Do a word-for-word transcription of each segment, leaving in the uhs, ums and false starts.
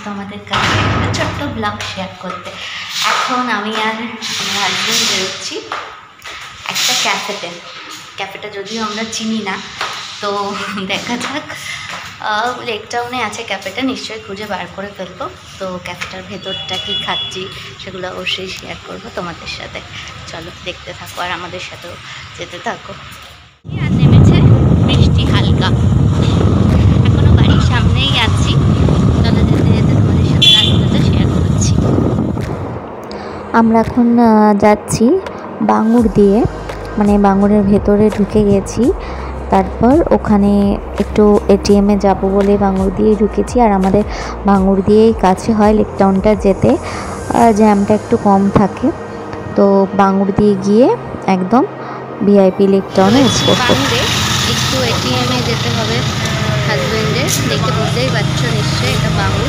আসতো আমাদের কাছে একটা ছোট্ট ব্লগ শেয়ার করতে। এখন আমি আর আমার হাজব্যান্ড বেরোচ্ছি একটা ক্যাফেতে। ক্যাফেটা যদিও আমরা চিনি না, তো দেখা যাক। লেক টাউনে আছে ক্যাফেটা, নিশ্চয়ই খুঁজে বার করে ফেলবো। তো ক্যাফেটার ভেতরটা কি খাচ্ছি সেগুলো অবশ্যই শেয়ার করবো তোমাদের সাথে। চলো দেখতে থাকো আর আমাদের সাথেও যেতে থাকো। আর নেমেছে বৃষ্টি হালকা, এখনো বাড়ির সামনেই আছি। চলো যেতে যেতে তোমাদের সাথে রাস্তাটা শেয়ার করছি। আমরা এখন যাচ্ছি বাঙুর দিয়ে, মানে বাঙুরের ভেতরে ঢুকে গেছি। তারপর ওখানে একটু এটিএমে যাব বলে বাঙুর দিয়েই ঢুকেছি। আর আমাদের বাঙুর দিয়েই কাছে হয় লেক টাউনটা যেতে, জ্যামটা একটু কম থাকে। তো বাঙুর দিয়ে গিয়ে একদম ভিআইপি লেক টাউনে বাঙুরে একটু এটিএমে যেতে হবে হাজব্যান্ডের, দেখে বুঝতেই পারছো নিশ্চয়ই এটা বাঙুর।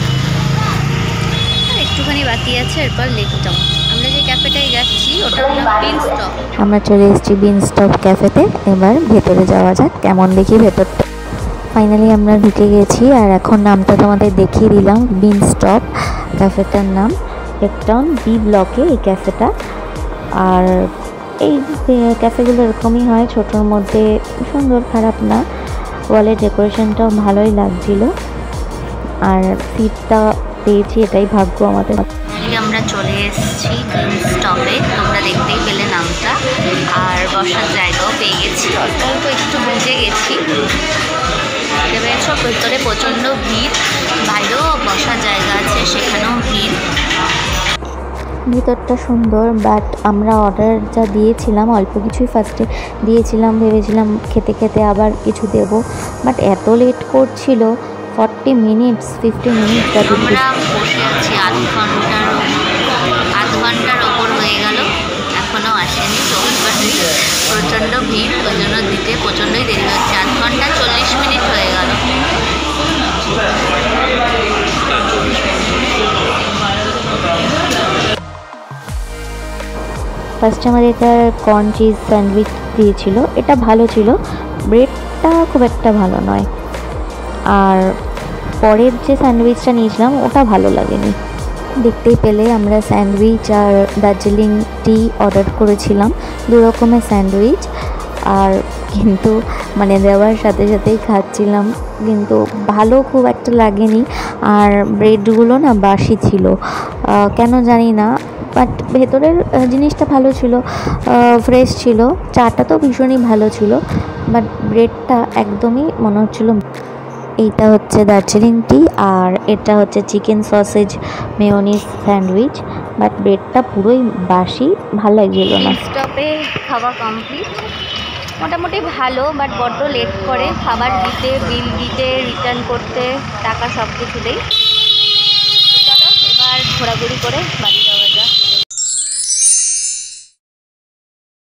আর একটুখানি বাকি আছে, এরপর লেক টাউন। আমরা যে ক্যাফেটায় যাচ্ছি ওটা হলো বিন স্টপ। আমরা চলে এসেছি বিন স্টপ ক্যাফেতে। এবার ভেতরে যাওয়া যাক কেমন দেখি ভেতরটা। ফাইনালি আমরা ঢুকে গেছি আর এখন নামটা তোমাদের দেখিয়ে দিলাম। বিন স্টপ ক্যাফেটার নাম, লেক টাউন বি ব্লকে এই ক্যাফেটা। আর এই ক্যাফেগুলো এরকমই হয়, ছোটোর মধ্যে, সুন্দর, খারাপ না। ওয়ালের ডেকোরেশনটাও ভালোই লাগছিল। আর সিটটা পেয়েছি, এটাই ভাগ্য আমাদের। আমরা চলে এসেছি বিন স্টপে, তোমরা দেখতেই পেলে নামটা। আর বসার জায়গাও পেয়ে গেছি, অল্প অল্প একটু বুঝে গেছি। এবার সব ভেতরে প্রচণ্ড ভিড়, বাইরেও বসার জায়গা আছে, সেখানেও ভিড়। ভিতরটা সুন্দর, বাট আমরা অর্ডার যা দিয়েছিলাম অল্প কিছুই ফার্স্টে দিয়েছিলাম, ভেবেছিলাম খেতে খেতে আবার কিছু দেব। বাট এত লেট করছিল, ফর্টি মিনিটস ফিফটি মিনিটস আমরা বসে আছি আধ ঘন্টার আধ ঘন্টার ওপর হয়ে গেল, এখনও আসেনি। চৌবাড়ি প্রচণ্ড ভিড়, ওই জন্য দিতে প্রচণ্ডই দেরি হচ্ছে। আধ ঘন্টা চল্লিশ মিনিট হয়ে গেল। ফার্স্টে আমাদের এটা কর্ন চিজ স্যান্ডউইচ দিয়েছিল, এটা ভালো ছিল। ব্রেডটা খুব একটা ভালো নয়। আর পরের যে স্যান্ডউইচটা নিয়েছিলাম ওটা ভালো লাগেনি। দেখতেই পেলে আমরা স্যান্ডউইচ আর দার্জিলিং টি অর্ডার করেছিলাম, দু রকমের স্যান্ডউইচ। আর কিন্তু মানে দেওয়ার সাথে সাথেই খাচ্ছিলাম, কিন্তু ভালো খুব একটা লাগেনি। আর ব্রেডগুলো না বাসি ছিল, কেন জানি না। বাট ভেতরের জিনিসটা ভালো ছিল, ফ্রেশ ছিল। চাটা তো ভীষণই ভালো ছিল, বাট ব্রেডটা একদমই মনে হচ্ছিলো। এইটা হচ্ছে দার্জিলিং টি আর এটা হচ্ছে chicken sausage mayonnaise sandwich, but ব্রেডটা পুরোই বাসি, ভালো লাগছিল না। স্টপে খাওয়া কমপ্লিট, মোটামুটি ভালো, বাট বড্ড লেট করে খাবার দিতে, বিল দিতে, রিটার্ন করতে, টাকা সব কিছুতেই। চলো এবার ঘোরাঘুরি করে বাড়ি যাওয়া।